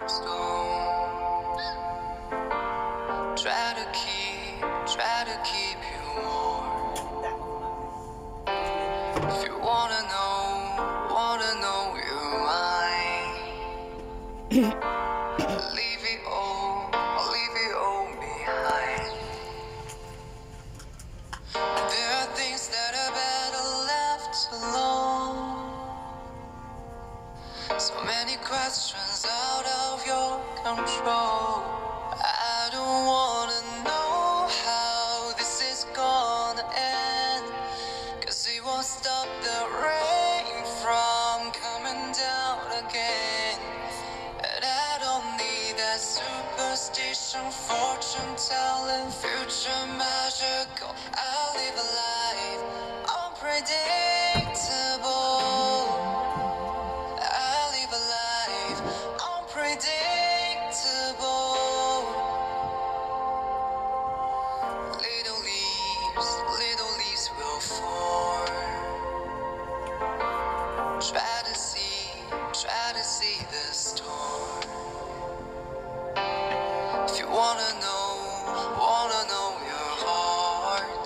stones. Try to keep you warm. If you wanna know your mind. Leave it all behind. There are things that are better left alone. So many questions out of your control. I don't wanna know how this is gonna end, 'cause it won't stop the rain from coming down again. And I don't need that superstition, fortune telling, future magical. I'll live a life unpredictable. I'll live a life unpredictable. Little leaves will form. Try to see the storm. If you wanna know your heart,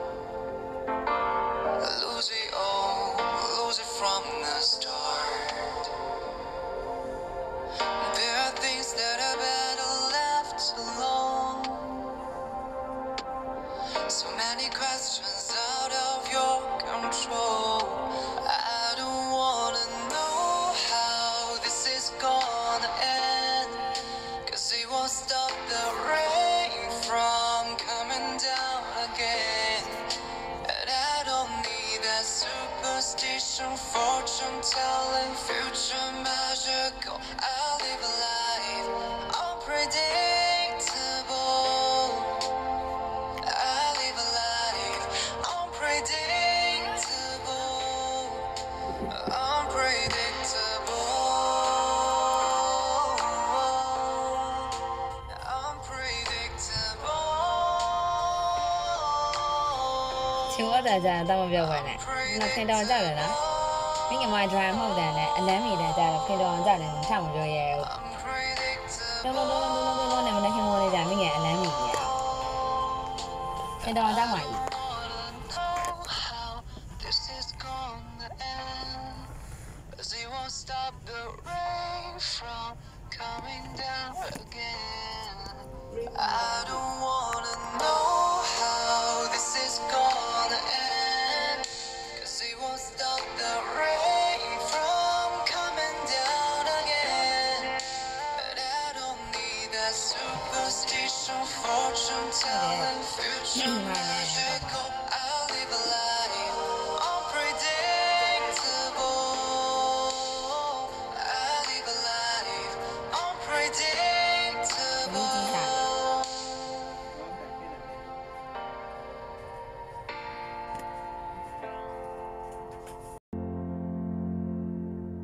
lose it from the start. There are things that are better left alone. So many questions out of your control. I don't wanna know how this is gonna end, 'cause it won't stop the rain from coming down again. And I don't need that superstition, fortune telling, future magical. I'll live a life unpredictable. I'll live a life unpredictable. Chihuahua già tao biết vậy này, nó khi đó ra rồi đó. Mấy cái mai drive không đàn này, anh làm gì để ra khi đó ra này mình xong rồi vậy. Đâu này mình đang khi mua đây ra mấy cái anh làm gì vậy? Khi đó ra ngoài. I don't wanna know how this is gonna end, 'cause it won't stop the rain from coming down again. But I don't need that superstition, fortune telling, future magical.